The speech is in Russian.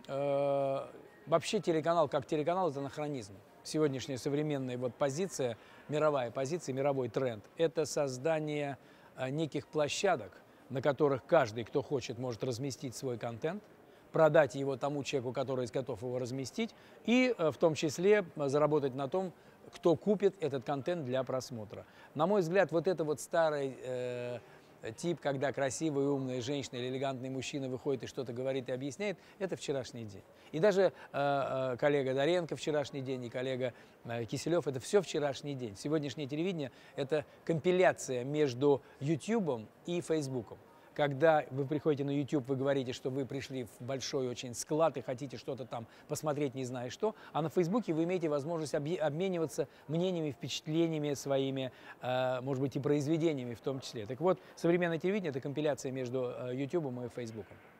вообще телеканал как телеканал – это анахронизм. Сегодняшняя современная вот позиция, мировая позиция, мировой тренд – это создание неких площадок, на которых каждый, кто хочет, может разместить свой контент, продать его тому человеку, который готов его разместить, и в том числе заработать на том, кто купит этот контент для просмотра. На мой взгляд, вот это вот старый тип, когда красивая, умная женщина или элегантный мужчина выходит и что-то говорит и объясняет, это вчерашний день. И даже коллега Доренко вчерашний день, и коллега Киселев, это все вчерашний день. Сегодняшнее телевидение – это компиляция между YouTube и Facebook. Когда вы приходите на YouTube, вы говорите, что вы пришли в большой очень склад и хотите что-то там посмотреть, не зная что, а на Фейсбуке вы имеете возможность обмениваться мнениями, впечатлениями своими, может быть, и произведениями в том числе. Так вот, современное телевидение – это компиляция между YouTube и Фейсбуком.